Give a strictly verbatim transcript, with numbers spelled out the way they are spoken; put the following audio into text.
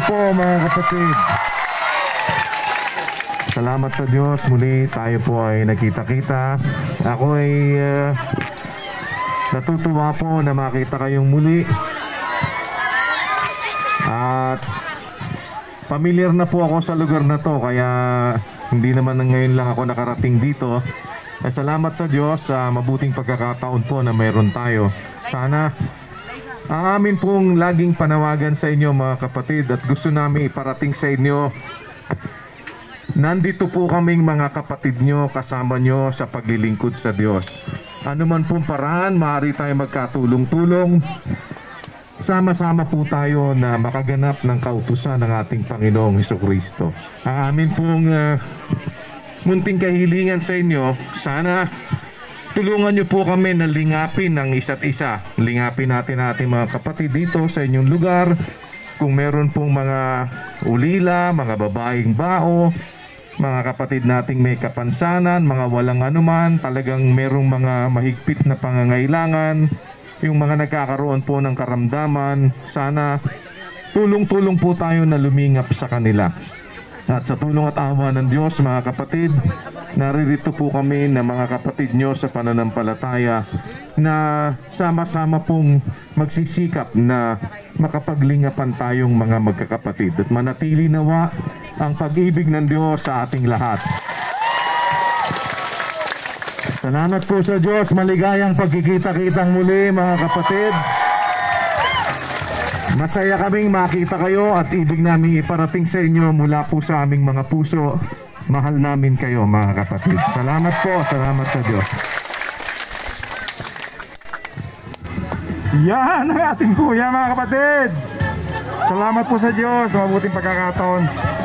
po mga kapatid. Salamat sa Diyos. Muli tayo po ay nakita-kita. Ako ay uh, natutuwa po na makita kayong muli. At familiar na po ako sa lugar na to. Kaya hindi naman ngayon lang ako nakarating dito. Ay, salamat sa Diyos sa mabuting pagkakataon po na mayroon tayo. Sana ang amin pong laging panawagan sa inyo mga kapatid at gusto namin iparating sa inyo, nandito po kaming mga kapatid nyo, kasama nyo sa paglilingkod sa Diyos. Ano man pong paraan, maaari tayo magkatulong-tulong. Sama-sama po tayo na makaganap ng kautusan ng ating Panginoong Hesukristo. Ang amin pong uh, munting kahilingan sa inyo, sana tulungan nyo po kami na lingapin ng isa't isa. Lingapin natin ating mga kapatid dito sa inyong lugar. Kung meron pong mga ulila, mga babaeng bao, mga kapatid nating may kapansanan, mga walang anuman, talagang merong mga mahigpit na pangangailangan, yung mga nagkakaroon po ng karamdaman, sana tulong-tulong po tayo na lumingap sa kanila. At sa tulong at awa ng Diyos mga kapatid, naririto po kami na mga kapatid nyo sa pananampalataya na sama-sama pong magsisikap na makapaglingapan tayong mga magkakapatid at manatili nawa ang pag-ibig ng Diyos sa ating lahat. Salamat po sa Diyos, maligayang pagkikita-kitang muli mga kapatid. Masaya kaming makita kayo at ibig namin iparating sa inyo mula po sa aming mga puso. Mahal namin kayo mga kapatid. Salamat po, salamat sa Diyos. Yan ang ating kuya mga kapatid. Salamat po sa Diyos, mabuting pagkakataon.